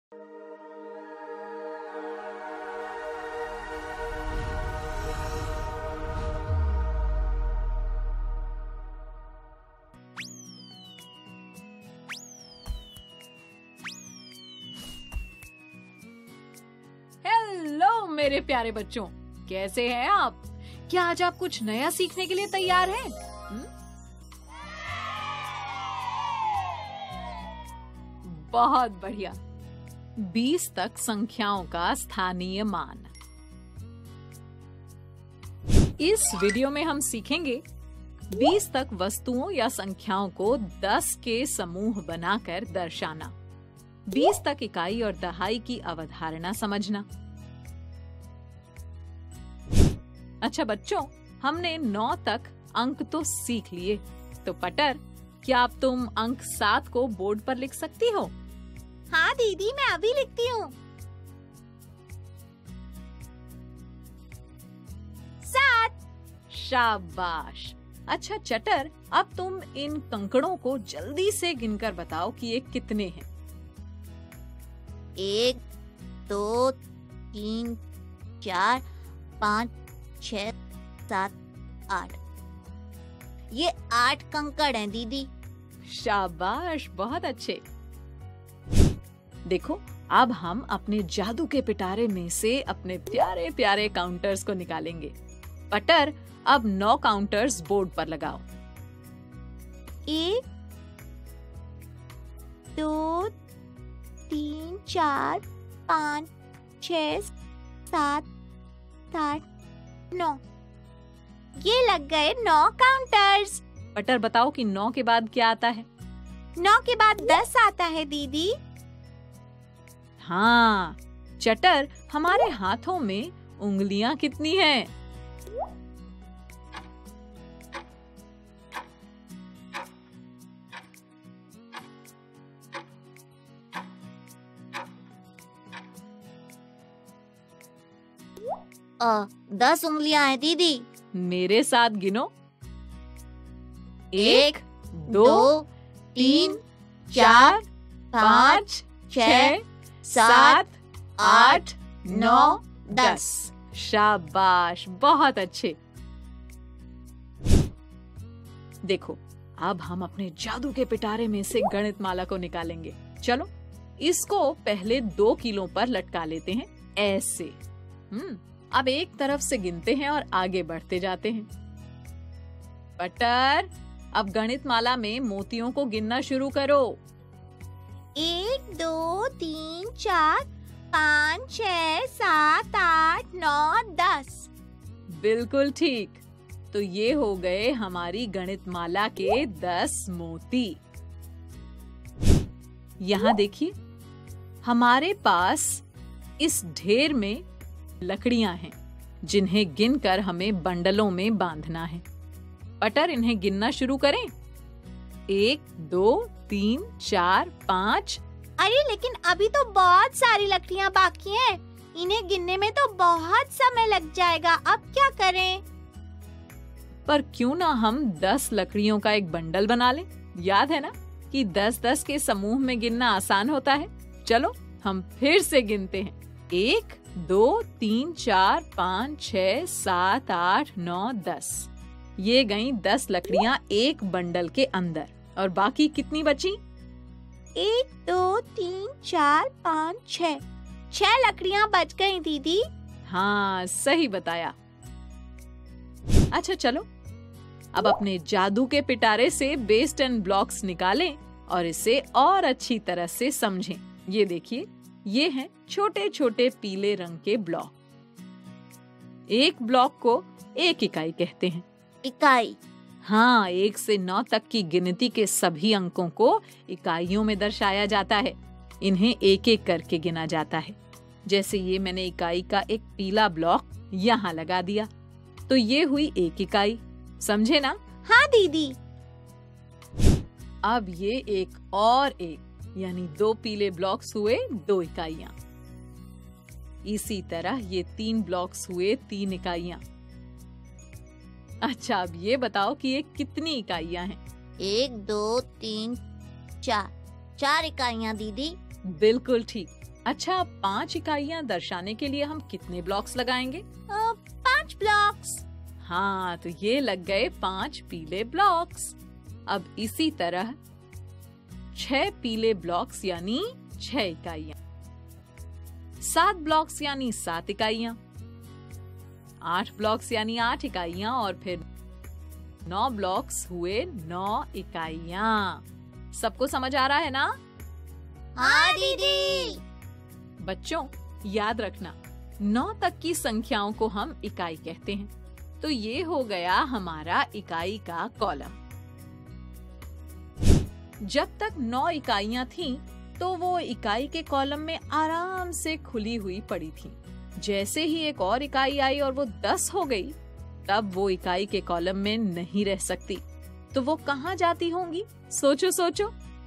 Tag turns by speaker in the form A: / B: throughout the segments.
A: Hello मेरे प्यारे बच्चों, कैसे हैं आप? क्या आज आप कुछ नया सीखने के लिए तैयार हैं? बहुत बढ़िया। 20 तक संख्याओं का स्थानीय मान। इस वीडियो में हम सीखेंगे 20 तक वस्तुओं या संख्याओं को 10 के समूह बनाकर दर्शाना, 20 तक इकाई और दहाई की अवधारणा समझना। अच्छा बच्चों, हमने 9 तक अंक तो सीख लिए, तो पटर, क्या अब तुम अंक 7 को बोर्ड पर लिख सकती हो?
B: हाँ दीदी, मैं अभी लिखती हूँ। 7।
A: शाबाश। अच्छा चटर, अब तुम इन कंकड़ों को जल्दी से गिनकर बताओ कि ये कितने हैं।
B: 1 2 3 4 5 6 7 8। ये 8 कंकड़ हैं दीदी।
A: शाबाश, बहुत अच्छे। देखो, अब हम अपने जादू के पिटारे में से अपने प्यारे प्यारे काउंटर्स को निकालेंगे। पटर, अब 9 काउंटर्स बोर्ड पर लगाओ।
B: 1 2 3 4 5 6 7 8 9। ये लग गए 9 काउंटर्स।
A: पटर, बताओ कि 9 के बाद क्या आता है?
B: 9 के बाद 10 आता है दीदी।
A: हाँ। चटर, हमारे हाथों में उंगलियां कितनी हैं?
B: अ 10 उंगलियां हैं दीदी।
A: मेरे साथ गिनो।
B: 1
A: 2
B: 3
A: 4
B: 5
A: 5
B: 6
A: 6 7 8 9
B: 10।
A: 10। शाबाश, बहुत अच्छे। देखो, अब हम अपने जादू के पिटारे में से गणित माला को निकालेंगे। चलो, इसको पहले 2 कीलों पर लटका लेते हैं, ऐसे। अब एक तरफ से गिनते हैं और आगे बढ़ते जाते हैं। पटर, अब गणित माला में मोतियों को गिनना शुरू करो।
B: 1 2 3 4 5 6 7 8 9 10।
A: बिल्कुल ठीक। तो ये हो गए हमारी गणित माला के 10 मोती। यहाँ देखिए, हमारे पास इस ढेर में लकड़ियां हैं, जिन्हें गिनकर हमें बंडलों में बांधना है। पटर, इन्हें गिनना शुरू करें। 1 2 3 4 5।
B: अरे लेकिन अभी तो बहुत सारी लकड़ियां बाकी हैं। इन्हें गिनने में तो बहुत समय लग जाएगा। अब क्या करें?
A: पर क्यों ना हम 10 लकड़ियों का एक बंडल बना लें? याद है ना कि 10-10 के समूह में गिनना आसान होता है। चलो, हम फिर से गिनते हैं। 1 2 3 4 5 6 7 8 9 10। ये गईं 10 लकड़ियां एक बंडल के अंदर। और बाकी कितनी बची?
B: 1 2 3 4 5 6। 6 लकड़ियां बच गई दीदी।
A: हाँ, सही बताया। अच्छा चलो, अब अपने जादू के पिटारे से बेस 10 ब्लॉक्स निकालें और इसे और अच्छी तरह से समझें। ये देखिए, ये हैं छोटे छोटे पीले रंग के ब्लॉक। एक ब्लॉक को 1 इकाई कहते हैं।
B: इकाई?
A: हाँ, 1 से 9 तक की गिनती के सभी अंकों को इकाइयों में दर्शाया जाता है। इन्हें एक एक करके गिना जाता है। जैसे ये मैंने इकाई का एक पीला ब्लॉक यहाँ लगा दिया, तो ये हुई 1 इकाई। समझे ना?
B: हाँ दीदी।
A: अब ये एक और एक, यानी 2 पीले ब्लॉक्स हुए 2 इकाइयां। इसी तरह ये 3 ब्लॉक्स हुए 3 इकाइयां। अच्छा, अब ये बताओ कि ये कितनी इकाइयां हैं?
B: 1 2 3 4। 4 इकाइयां दीदी।
A: बिल्कुल ठीक। अच्छा, 5 इकाइयां दर्शाने के लिए हम कितने ब्लॉक्स लगाएंगे?
B: 5 ब्लॉक्स।
A: हाँ, तो ये लग गए 5 पीले ब्लॉक्स। अब इसी तरह 6 पीले ब्लॉक्स यानी 6 इकाइयां, 7 ब्लॉक्स यानी 7 इकाइयां, 8 ब्लॉक्स यानी 8 इकाइयां और फिर 9 ब्लॉक्स हुए 9 इकाइयां। सबको समझ आ रहा है ना?
B: हाँ दीदी।
A: बच्चों, याद रखना 9 तक की संख्याओं को हम इकाई कहते हैं। तो ये हो गया हमारा इकाई का कॉलम। जब तक 9 इकाइयां थीं, तो वो इकाई के कॉलम में आराम से खुली हुई पड़ी थीं। जैसे ही एक और इकाई आई और वो 10 हो गई, तब वो इकाई के कॉलम में नहीं रह सकती। तो वो कहाँ जाती होंगी? सोचो सोचो।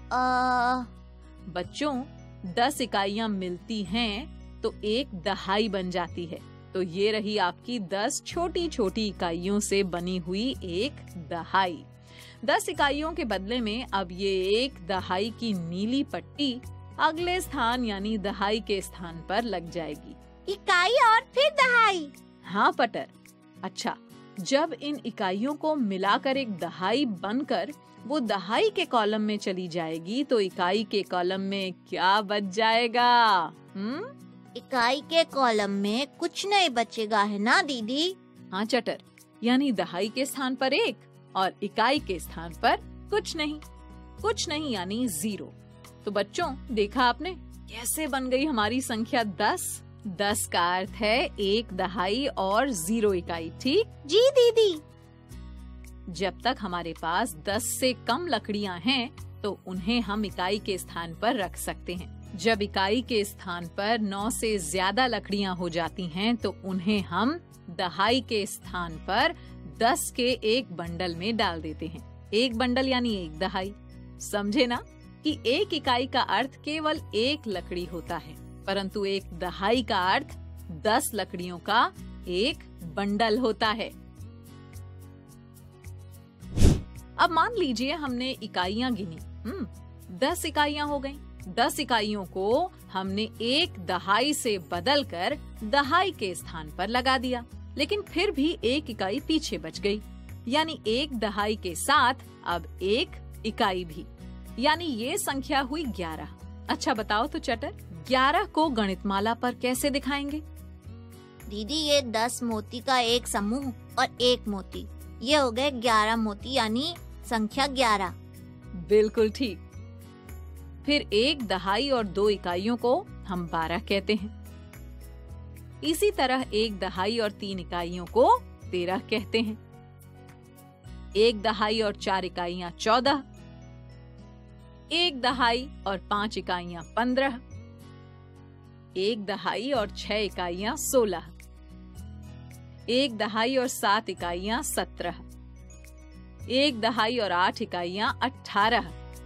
A: बच्चों, 10 इकाइयां मिलती हैं तो एक दहाई बन जाती है। तो ये रही आपकी 10 छोटी छोटी इकाइयों से बनी हुई एक दहाई। 10 इकाइयों के बदले में अब ये एक दहाई की नीली पट्टी अगले स्थान यानी दहाई के स्थान पर लग जाएगी।
B: इकाई और फिर दहाई।
A: हाँ पटर। अच्छा, जब इन इकाइयों को मिलाकर एक दहाई बनकर वो दहाई के कॉलम में चली जाएगी, तो इकाई के कॉलम में क्या बच जाएगा?
B: इकाई के कॉलम में कुछ नहीं बचेगा, है ना दीदी?
A: हाँ चटर, यानी दहाई के स्थान पर 1 और इकाई के स्थान पर कुछ नहीं यानी 0। तो बच्चों, देखा आपने कैसे बन गई हमारी संख्या 10? 10 का अर्थ है 1 दहाई और 0 इकाई, ठीक?
B: जी दीदी।
A: जब तक हमारे पास 10 से कम लकड़ियां हैं, तो उन्हें हम इकाई के स्थान पर रख सकते हैं। जब इकाई के स्थान पर 9 से ज्यादा लकड़ियां हो जाती हैं, तो उन्हें हम दहाई के स्थान पर 10 के एक बंडल में डाल देते हैं। एक बंडल यानी एक दहाई। समझे ना कि एक इकाई का अर्थ केवल एक लकड़ी होता है, परंतु एक दहाई का अर्थ 10 लकड़ियों का एक बंडल होता है। अब मान लीजिए हमने इकाइयां गिनी, 10 इकाइयां हो गईं। 10 इकाइयों को हमने एक दहाई से बदलकर दहाई के स्थान पर लगा दिया, लेकिन फिर भी एक इकाई पीछे बच गई, यानी एक दहाई के साथ अब एक इकाई भी, यानी ये संख्या हुई 11। अच्छा बताओ तो चटर, 11 को गणितमाला पर कैसे दिखाएंगे?
B: दीदी, ये 10 मोती का एक समूह और एक मोती, ये हो गए 11 मोती यानी संख्या 11।
A: बिल्कुल ठीक। फिर एक दहाई और 2 इकाइयों को हम 12 कहते हैं। इसी तरह एक दहाई और 3 इकाइयों को 13 कहते हैं। एक दहाई और 4 इकाइयां 14, एक दहाई और 5 इकाइयां 15, एक दहाई और 6 इकाइयां 16, एक दहाई और 7 इकाइयां 17, एक दहाई और 8 इकाइयां 18,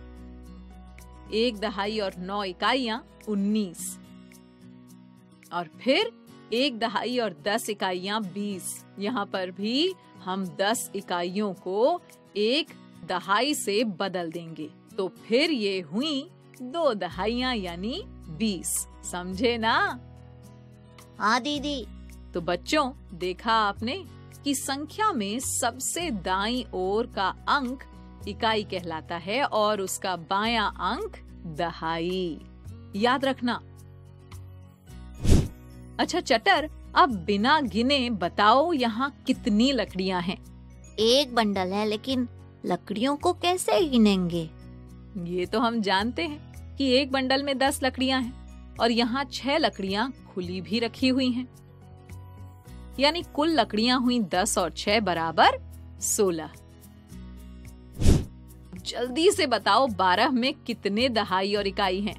A: एक दहाई और 9 इकाइयां 19, और फिर एक दहाई और 10 इकाइयां 20। यहाँ पर भी हम 10 इकाइयों को एक दहाई से बदल देंगे, तो फिर ये हुई 2 दहाइयां यानी 20। समझे ना?
B: हाँ दीदी।
A: तो बच्चों, देखा आपने कि संख्या में सबसे दाईं ओर का अंक इकाई कहलाता है और उसका बायां अंक दहाई। याद रखना। अच्छा चटर, अब बिना गिने बताओ यहाँ कितनी लकड़ियाँ हैं?
B: एक बंडल है, लेकिन लकड़ियों को कैसे गिनेंगे?
A: ये तो हम जानते हैं कि एक बंडल में 10 लकड़ियाँ हैं और यहाँ 6 लकड़ियाँ खुली भी रखी हुई हैं, यानी कुल लकड़ियाँ हुई 10 और 6 बराबर 16। जल्दी से बताओ 12 में कितने दहाई और इकाई हैं?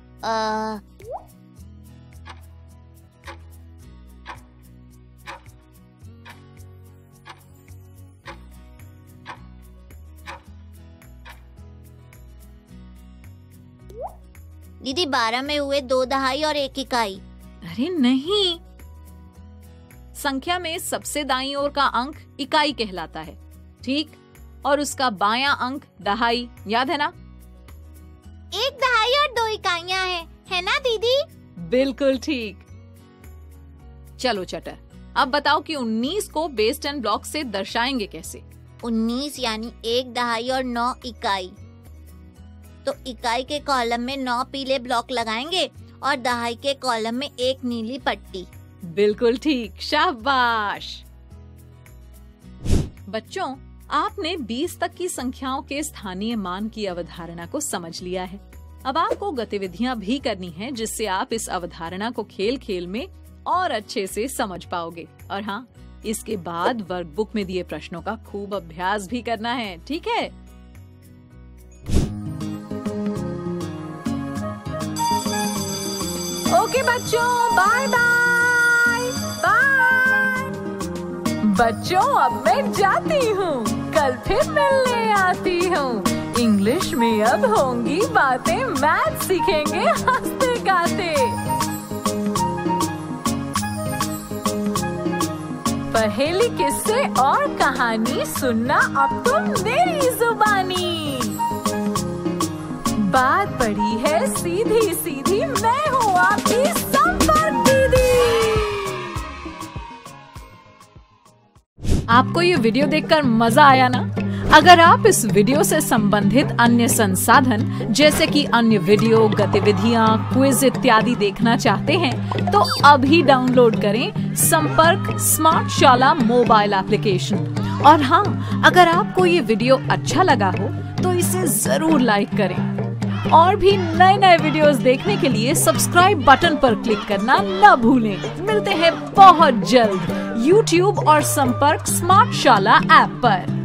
B: दीदी, 12 में हुए 2 दहाई और 1 इकाई।
A: अरे नहीं, संख्या में सबसे दाईं ओर का अंक इकाई कहलाता है, ठीक? और उसका बायां अंक दहाई, याद है ना?
B: 1 दहाई और 2 इकाइयां हैं, है ना दीदी?
A: बिल्कुल ठीक। चलो चटर, अब बताओ कि 19 को बेस 10 ब्लॉक से दर्शाएंगे कैसे?
B: 19 यानी 1 दहाई और 9 इकाई। तो इकाई के कॉलम में 9 पीले ब्लॉक लगाएंगे और दहाई के कॉलम में 1 नीली पट्टी।
A: बिल्कुल ठीक, शाबाश। बच्चों, आपने 20 तक की संख्याओं के स्थानीय मान की अवधारणा को समझ लिया है। अब आपको गतिविधियां भी करनी है जिससे आप इस अवधारणा को खेल खेल में और अच्छे से समझ पाओगे। और हाँ, इसके बाद वर्कबुक में दिए प्रश्नों का खूब अभ्यास भी करना है, ठीक है? ओके बच्चों, बाय बाय बाय। बच्चों, अब मैं जाती हूँ, कल फिर मिलने आती हूँ। इंग्लिश में अब होंगी बातें, मैथ सीखेंगे हंसते गाते। पहेली, किस्से और कहानी सुनना अब तुम मेरी जुबानी। बात पड़ी है सीधी सीधी, मैं हूँ आपकी संपर्क दीदी। आपको ये वीडियो देखकर मजा आया ना? अगर आप इस वीडियो से संबंधित अन्य संसाधन जैसे कि अन्य वीडियो, गतिविधियां, क्विज इत्यादि देखना चाहते हैं तो अभी डाउनलोड करें संपर्क स्मार्ट शाला मोबाइल एप्लीकेशन। और हाँ, अगर आपको ये वीडियो अच्छा लगा हो तो इसे जरूर लाइक करें। और भी नए नए वीडियोस देखने के लिए सब्सक्राइब बटन पर क्लिक करना न भूलें। मिलते हैं बहुत जल्द YouTube और संपर्क स्मार्ट शाला ऐप पर।